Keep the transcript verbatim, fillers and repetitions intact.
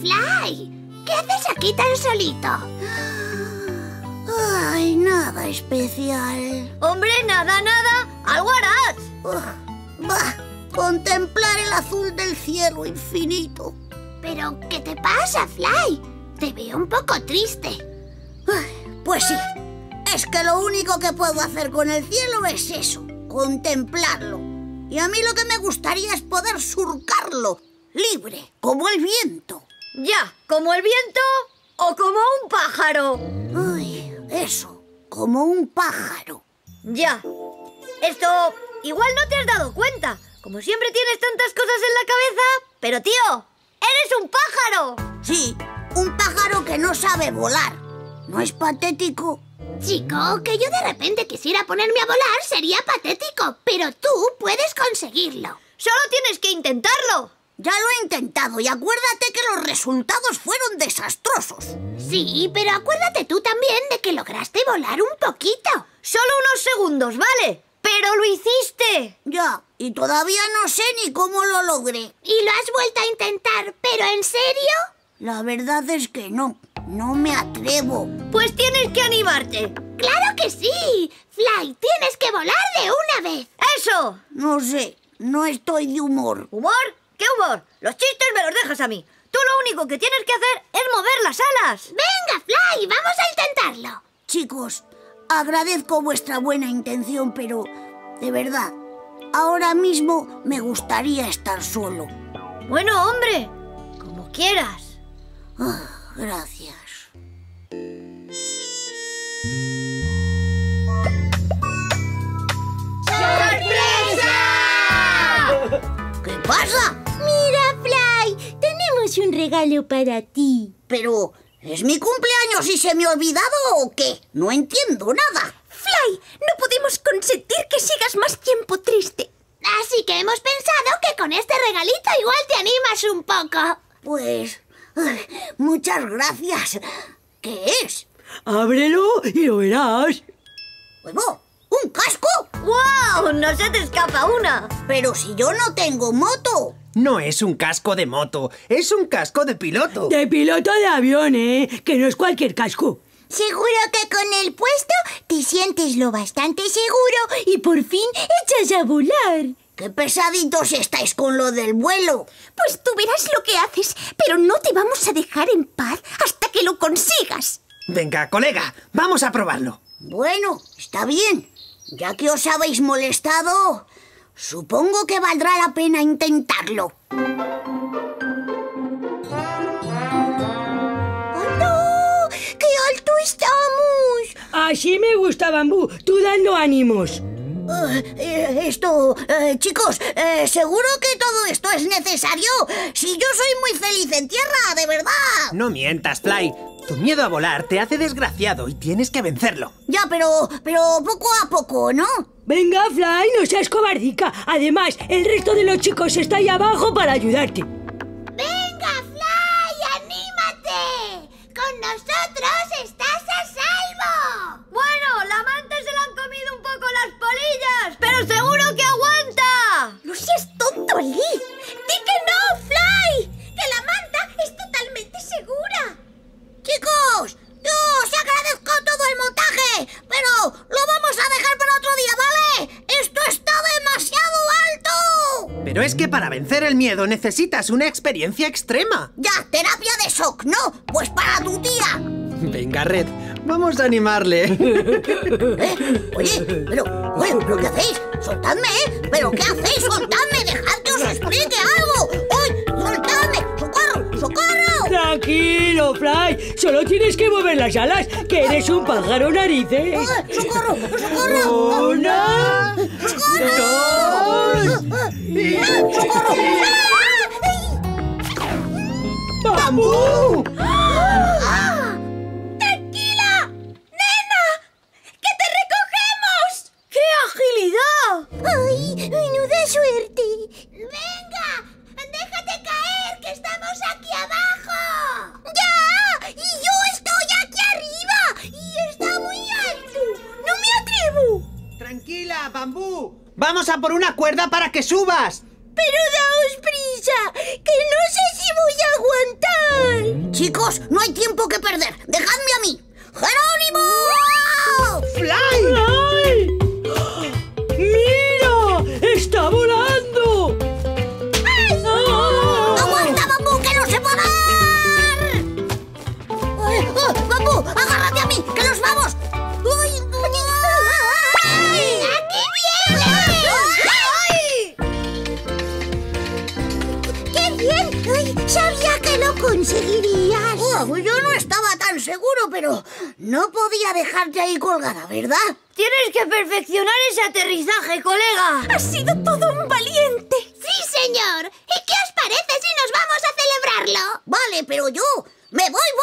Fly! ¿Qué haces aquí tan solito? Ay, nada especial. Hombre, nada, nada. Algo harás. Uh, bah, contemplar el azul del cielo infinito. ¿Pero qué te pasa, Fly? Te veo un poco triste. Ay, pues sí. Es que lo único que puedo hacer con el cielo es eso, contemplarlo. Y a mí lo que me gustaría es poder surcarlo, libre, como el viento. Ya, ¿como el viento o como un pájaro? Ay, eso, como un pájaro. Ya. Esto igual no te has dado cuenta. Como siempre tienes tantas cosas en la cabeza. Pero tío, ¡eres un pájaro! Sí, un pájaro que no sabe volar. ¿No es patético? Chico, que yo de repente quisiera ponerme a volar sería patético, pero tú puedes conseguirlo. Solo tienes que intentarlo. Ya lo he intentado y acuérdate que los resultados fueron desastrosos. Sí, pero acuérdate tú también de que lograste volar un poquito. Solo unos segundos, ¿vale? ¡Pero lo hiciste! Ya, y todavía no sé ni cómo lo logré. ¿Y lo has vuelto a intentar, pero en serio? La verdad es que no, no me atrevo. Pues tienes que animarte. ¡Claro que sí! Fly, tienes que volar de una vez. ¡Eso! No sé, no estoy de humor. ¿Humor? ¿Qué humor? Los chistes me los dejas a mí. Tú lo único que tienes que hacer es mover las alas. ¡Venga, Fly! ¡Vamos a intentarlo! Chicos, agradezco vuestra buena intención, pero de verdad, ahora mismo me gustaría estar solo. Bueno, hombre, como quieras. Ah, gracias. ¡Sorpresa! ¿Qué pasa? Mira, Fly, tenemos un regalo para ti. Pero, ¿es mi cumpleaños y se me ha olvidado o qué? No entiendo nada. Fly, no podemos consentir que sigas más tiempo triste. Así que hemos pensado que con este regalito igual te animas un poco. Pues, ay, muchas gracias. ¿Qué es? Ábrelo y lo verás. ¿Huevo? ¿Un casco? ¡Guau! ¡No se te escapa una! Pero si yo no tengo moto. No es un casco de moto, es un casco de piloto. De piloto de avión, ¿eh? Que no es cualquier casco. Seguro que con el puesto te sientes lo bastante seguro y por fin echas a volar. ¡Qué pesaditos estáis con lo del vuelo! Pues tú verás lo que haces, pero no te vamos a dejar en paz hasta que lo consigas. Venga, colega, vamos a probarlo. Bueno, está bien. Ya que os habéis molestado, supongo que valdrá la pena intentarlo. ¡Hola! ¡Qué alto estamos! Así me gusta, Bambú, tú dando ánimos. Uh, eh, esto, eh, chicos, eh, ¿seguro que todo esto es necesario? Si yo soy muy feliz en tierra, de verdad. No mientas, Fly. Tu miedo a volar te hace desgraciado y tienes que vencerlo. Ya, pero, pero poco a poco, ¿no? Venga, Fly, no seas cobardica. Además, el resto de los chicos está ahí abajo para ayudarte. ¡Venga, Fly! ¡Anímate! ¡Con nosotros estás a salvo! Bueno, la manta se le han comido un poco las polillas, pero seguro que aguanta. ¡No seas tonto, Lee! ¡Di que no, Fly! ¡Que la manta es totalmente segura! Chicos, yo os agradezco todo el montaje, pero lo vamos a dejar para otro día, ¿vale? ¡Esto está demasiado alto! Pero es que para vencer el miedo necesitas una experiencia extrema. Ya, terapia de shock, ¿no? Pues para tu tía. Venga, Red, vamos a animarle. ¿Eh? Oye, pero, oye, ¿pero qué hacéis? ¡Soltadme, eh! ¿Pero qué hacéis? ¡Soltadme! ¡Dejad que os explique algo! ¡Oye, soltadme! ¡Socorro! ¡Socorro! Tranquilo, Fly. Solo tienes que mover las alas, que eres un pájaro narices. ¡Ay, socorro! ¡Socorro! Una, dos y... ¡Socorro! ¡Bambú! ¡Tranquila! ¡Nena! ¡Que te recogemos! ¡Qué agilidad! ¡Ay, menuda suerte! ¡Venga! ¡Déjate caer, que estamos aquí abajo! ¡Ya! ¡Y yo estoy aquí arriba! ¡Y está muy alto! ¡No me atrevo! Tranquila, Bambú. Vamos a por una cuerda para que subas. ¡Pero daos prisa! ¡Que no sé si voy a aguantar! Chicos, no hay tiempo que perder. ¡Dejadme a mí! ¡Jerónimo! ¡Fly! ¡Ay! ¡Mira! ¡Está volando! ¡Ay! ¡Aguanta, Bambú, que no se va a dar! Ay, oh, ¡Bambú, agárrate a mí, que nos vamos! ¡Ay! ¡Ay! ¡Aquí viene! ¡Ay! ¡Qué bien! Ay, sabía que lo conseguirías. Oh, yo no estaba tan seguro, pero no podía dejarte ahí colgada, ¿verdad? Tienes que perfeccionar ese aterrizaje, colega. Has sido todo un valiente. ¡Sí, señor! ¿Y qué os parece si nos vamos a celebrarlo? Vale, pero yo me voy